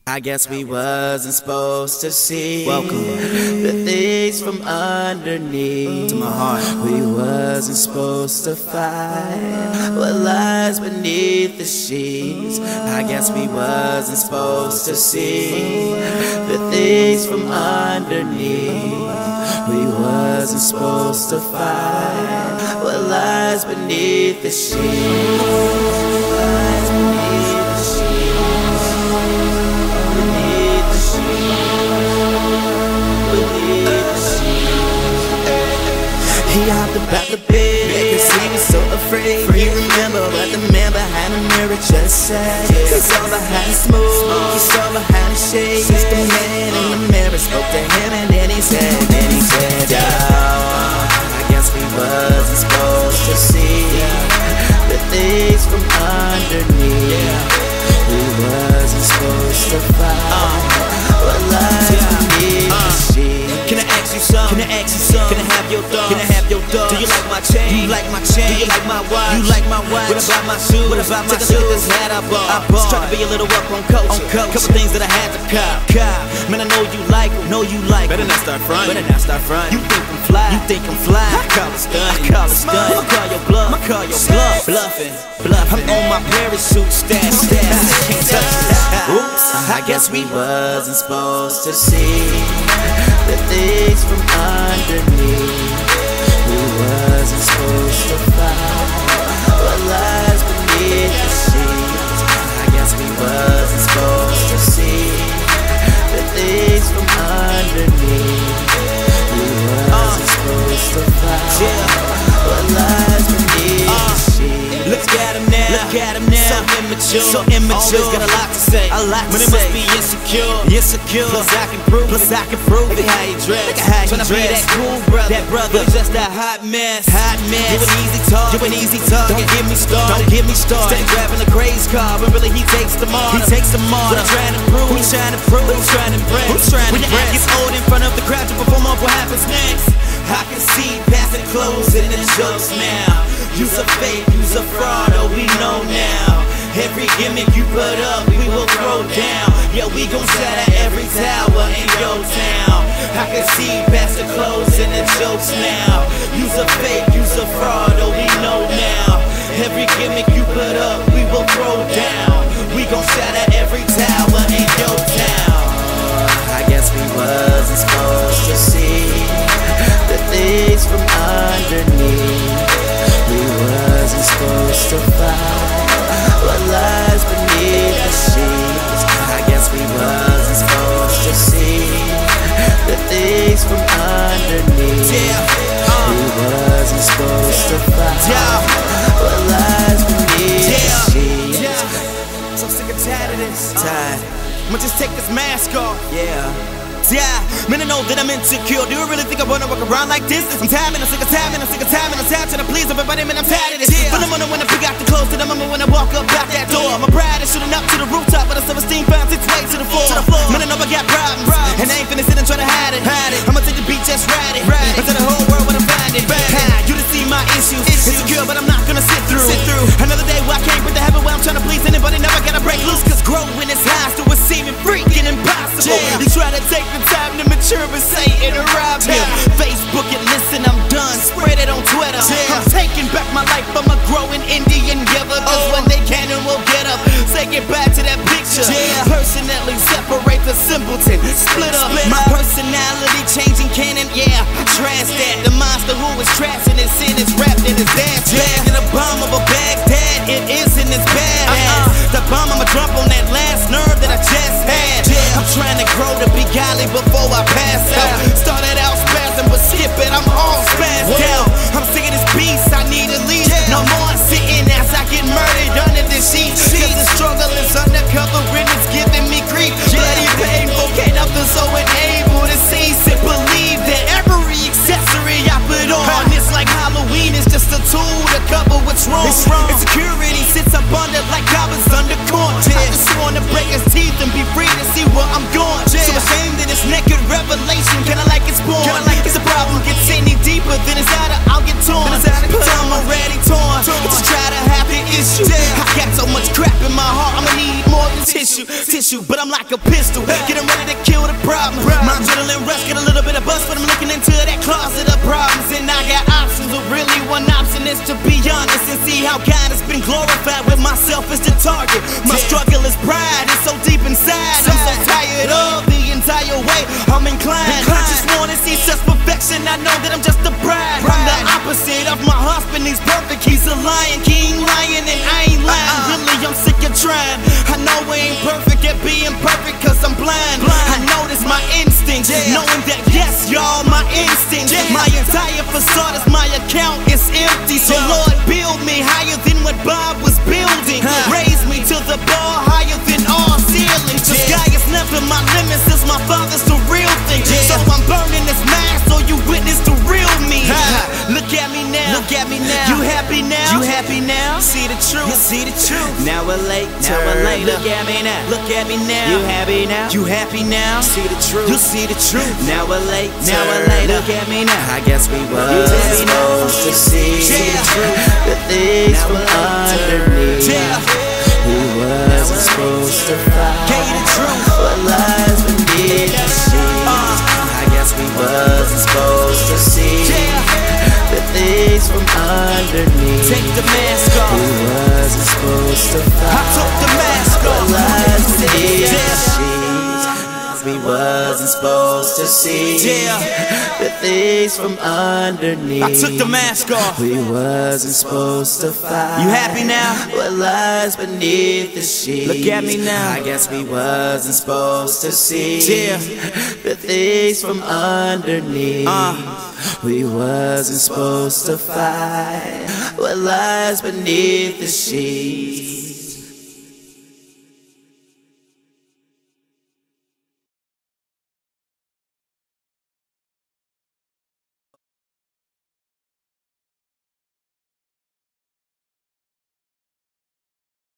I guess we wasn't supposed to see the things from underneath to my heart. We wasn't supposed to fight what lies beneath the sheets. I guess we wasn't supposed to see the things from underneath. We wasn't supposed to fight what lies beneath the sheets. He hopped about the bed, cause he was so afraid. He remember what the man behind the mirror just said. He saw behind his smooth, he saw behind his shades. The man in the mirror spoke to him and then he said, oh, I guess we wasn't supposed to see the things from underneath. We wasn't supposed to fight what lies beneath the sheets. Can I ask you something? Can I ask you something? Can I have your thoughts? Can I have your thoughts? Do you like my chain? Do you like my chain? Do you like my watch? You like my watch? What about my shoes? What about my shoes? Take a look at this hat I bought. Just trying to be a little up on culture. Couple things that I had to cop. Man, I know you like them. Know you like them. Better not start fronting. Better not start fronting. You think I'm fly? You think I'm fly? I call it stunning. I call it stunning. I'ma call your bluff. I'ma call your bluff. Bluffing. I'm on my parachute stash. Can't touch it. Oops. I guess we wasn't supposed to see the things from underneath. We wasn't supposed to fight what lies beneath the sheets. I guess we wasn't supposed to see the things from underneath. We wasn't supposed to fight what lies beneath the sheets. Look at him now, look at him now. So immature, always got a lot to say. A lot to say. But it must be insecure. Plus I can prove it. Look at how you dress. Look at how you dress. Tryna be that cool brother. That brother, but he's just a hot mess. You an easy target. Don't get me started. Stay grabbing the craze car, but really he takes the martyr. What I'm trying to prove. Who's trying to impress? When the act gets old in front of the crowd to perform on what happens next. I can see past the clothes and the jokes now. You's a fake, you's a fraud, oh we know now. Every gimmick you put up, we will throw down. Yeah, we gon' shatter every tower in your town. I can see past the clothes and the jokes now. You's a fake, you's a fraud, oh we know now. Every gimmick you put up, we will throw down. We gon' shatter every tower in your town. I guess we wasn't supposed to see the things from underneath. We wasn't supposed to fight what lies beneath the sheets. I guess we wasn't supposed to see the things from underneath. We wasn't supposed to fight what lies beneath the sheets. So sick and tired of this. I'ma just take this mask off. Man, I know that I'm insecure. Do you really think I wanna walk around like this? I'm tired, man, I'm sick of time, and I'm sick of time, and I'm tired to please everybody, man, I'm tired of this. But I'm gonna when I pick out the clothes, that I'm when I walk up out that door. My pride is shooting up to the rooftop, but the self-esteem finds its way to the floor. Man, I know I got problems, and I ain't finna sit and try to hide it. I'ma take the beat, just ride it, and tell the whole world what I'm finding. You done see my issues, insecure, but I'm not gonna sit through another day where I can't breathe the habit where I'm trying to please anybody, never gotta break loose. Cause growing is high, so it's seeming freaking impossible. You try to take the time to mature but say it arrive here. Facebook it, listen, I'm done. Spread it on Twitter. I'm taking back my life, I'm a growing Indian giver. Cause when they Canon will get up, say get back to that picture. Personally separate the simpleton, split up. My personality changing Canon, yeah, I trash that. The monster who is trapped in his sin is wrapped in his dance bag. In the bomb of a Baghdad, it isn't as bad as the bomb I'ma drop on that last nerve that I just had. I'm trying to grow to be godly before I pass out. Started out spazzing, but skip it, I'm all spazzed out. I'm sick of this beast, I need a lead. No more sitting as I get murdered under the sheets. Cause the struggle is undercover and it's giving me grief. Bloody painful, can't nothing so unable to cease it. Believe that every accessory I put on, it's like Halloween, it's just a tool to cover what's wrong. Insecurity sits up under like goblins under corn. I just wanna break his teeth and be free to see where I'm going. So ashamed that it's naked revelation, kinda like it's born. It's a problem gets any deeper than it's out of, I'll get torn. But I'm already torn. Just try to have the issue. I got so much crap in my heart, I'ma need more than tissue. tissue, but I'm like a pistol, getting ready to kill the problem. My adrenaline rush, get a little bit of buzz, but I'm looking into that closet of problems. And I got options, but really one option is to be honest and see how God has been glorified with myself as the target. My struggle is pride, it's so deep inside. I'm so tired of the entire way I'm inclined. I just wanna see such perfection, I know that I'm just a bride. I'm the opposite of my husband, he's perfect. He's a lion, king lion, and I ain't lying. Really, I'm sick of trying. I know we ain't perfect at being perfect, cause I'm blind. I know this my instinct, knowing that yes, y'all, my instinct. My entire facade is my account, it's empty. So Lord, build me higher than what Bob was building. Raise me to the bar higher than all ceilings. The sky is never my limit, since my father's the real thing. So I'm burning this mask so you witness the real me. Look at me now, look at me now. You happy now? You happy now? See the truth, you see the truth. Now we're late, now we're late. Look at me now, look at me now. You happy now? You happy now? See the truth, you see the truth. Now we're late, now we're late. Look at me now. I guess we was supposed to see the things from underneath. We wasn't supposed to find what lies beneath the sheets. I guess we wasn't supposed to see the things from underneath. Take the mask off. We wasn't supposed to find. I took the mask off. What lies beneath the sheets. We wasn't supposed to see the things from underneath. I took the mask off. We wasn't supposed to find. You happy now? What lies beneath the sheets. Look at me now. I guess we wasn't supposed to see the things from underneath. We wasn't supposed to find what lies beneath the sheets.